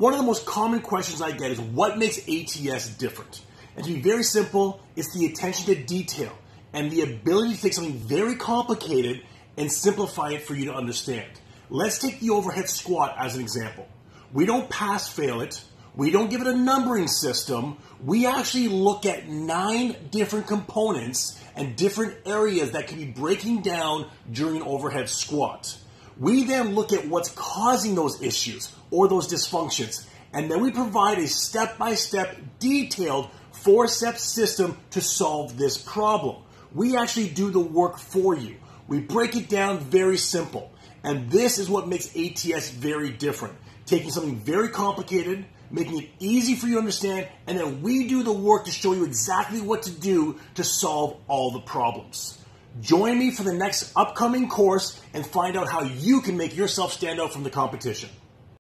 One of the most common questions I get is what makes ATS different? And to be very simple, it's the attention to detail and the ability to take something very complicated and simplify it for you to understand. Let's take the overhead squat as an example. We don't pass-fail it. We don't give it a numbering system. We actually look at 9 different components and different areas that can be breaking down during an overhead squat. We then look at what's causing those issues or those dysfunctions, and then we provide a step-by-step, detailed 4-step system to solve this problem. We actually do the work for you. We break it down very simple, and this is what makes ATS very different. Taking something very complicated, making it easy for you to understand, and then we do the work to show you exactly what to do to solve all the problems. Join me for the next upcoming course and find out how you can make yourself stand out from the competition.